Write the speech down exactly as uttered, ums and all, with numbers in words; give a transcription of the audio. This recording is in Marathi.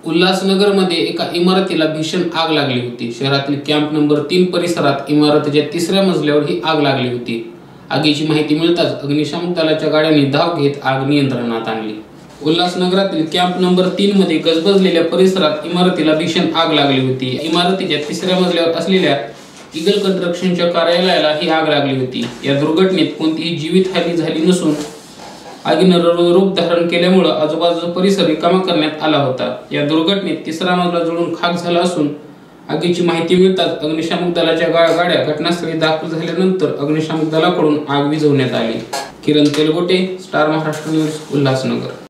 उल्हासनगरमध्ये एका इमारतीला भीषण आग लागली होती। शहरातील कॅम्प नंबर तीन परिसरात इमारतीच्या तिसऱ्या मजल्यावर ही आग लागली होती। आगीची माहिती मिळताच अग्निशमन दलाच्या गाड्यांनी धाव घेत आग नियंत्रणात आणली। उल्हासनगरातील कॅम्प नंबर तीन मध्ये गजबजलेल्या परिसरात इमारतीला भीषण आग लागली होती। इमारतीच्या तिसऱ्या मजल्यावर असलेल्या ईगल कन्स्ट्रक्शनच्या कार्यालयाला ही आग लागली होती। या दुर्घटनेत कोणतीही जीवितहानी झाली नसून आगीनं रूप धारण केल्यामुळे आजूबाजूचा परिसर रिकामा करण्यात आला होता। या दुर्घटनेत तिसरा मजला जळून खाक झाला असून आगीची माहिती मिळताच अग्निशमन दलाच्या गाड्या घटनास्थळी दाखल झाल्यानंतर अग्निशमन दलाकडून आग विझवण्यात आली। Kiran Telgote, Star Maharashtra News, Ulhasnagar.